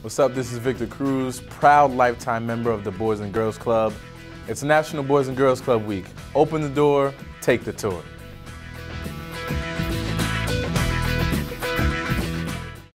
What's up? This is Victor Cruz, proud lifetime member of the Boys and Girls Club. It's National Boys and Girls Club Week. Open the door, take the tour.